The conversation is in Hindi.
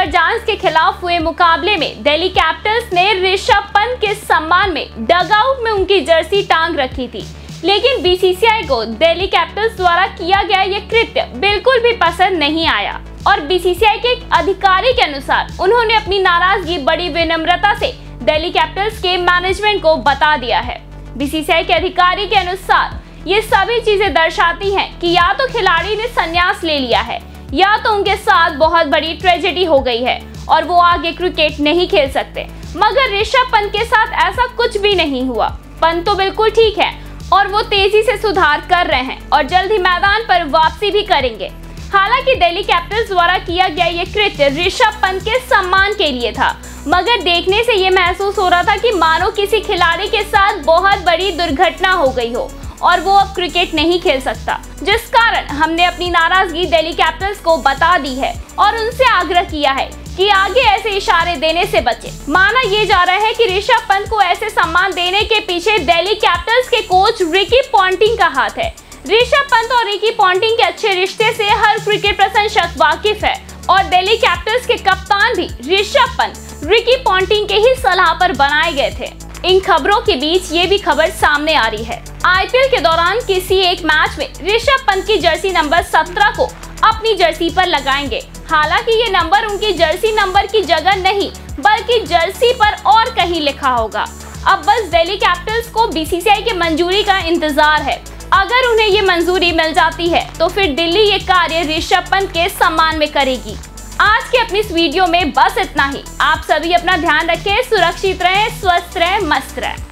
जायंट्स के खिलाफ हुए मुकाबले में दिल्ली कैपिटल्स ने ऋषभ पंत के सम्मान में डगआउट में उनकी जर्सी टांग रखी थी, लेकिन बीसीसीआई को दिल्ली कैपिटल्स द्वारा किया गया ये कृत्य बिल्कुल भी पसंद नहीं आया और बीसीसीआई के एक अधिकारी के अनुसार उन्होंने अपनी नाराजगी बड़ी विनम्रता से दिल्ली कैपिटल्स के मैनेजमेंट को बता दिया है। बीसीसीआई के अधिकारी के अनुसार ये सभी चीजें दर्शाती हैं कि या तो खिलाड़ी ने संन्यास ले लिया है या तो उनके साथ बहुत बड़ी ट्रेजेडी हो गई है और वो आगे क्रिकेट नहीं खेल सकते। मगर ऋषभ पंत के साथ ऐसा कुछ भी नहीं हुआ। पंत तो बिल्कुल ठीक है और वो तेजी से सुधार कर रहे हैं और जल्द ही मैदान पर वापसी भी करेंगे। हालांकि दिल्ली कैपिटल्स द्वारा किया गया ये कृत्य ऋषभ पंत के सम्मान के लिए था, मगर देखने से ये महसूस हो रहा था कि मानो किसी खिलाड़ी के साथ बहुत बड़ी दुर्घटना हो गई हो और वो अब क्रिकेट नहीं खेल सकता, जिस कारण हमने अपनी नाराजगी दिल्ली कैपिटल्स को बता दी है और उनसे आग्रह किया है कि आगे ऐसे इशारे देने से बचे। माना ये जा रहा है कि ऋषभ पंत को ऐसे सम्मान देने के पीछे दिल्ली कैपिटल्स के कोच रिकी पॉन्टिंग का हाथ है। ऋषभ पंत और रिकी पॉन्टिंग के अच्छे रिश्ते से हर क्रिकेट प्रशंसक वाकिफ है और दिल्ली कैपिटल्स के कप्तान भी ऋषभ पंत रिकी पॉन्टिंग के ही सलाह पर बनाए गए थे। इन खबरों के बीच ये भी खबर सामने आ रही है, आईपीएल के दौरान किसी एक मैच में ऋषभ पंत की जर्सी नंबर 17 को अपनी जर्सी पर लगाएंगे। हालांकि ये नंबर उनकी जर्सी नंबर की जगह नहीं बल्कि जर्सी पर और कहीं लिखा होगा। अब बस दिल्ली कैपिटल्स को बीसीसीआई की मंजूरी का इंतजार है। अगर उन्हें ये मंजूरी मिल जाती है तो फिर दिल्ली ये कार्य ऋषभ पंत के सम्मान में करेगी। आज के अपनी इस वीडियो में बस इतना ही। आप सभी अपना ध्यान रखें, सुरक्षित रहें, स्वस्थ रहें, मस्त रहें।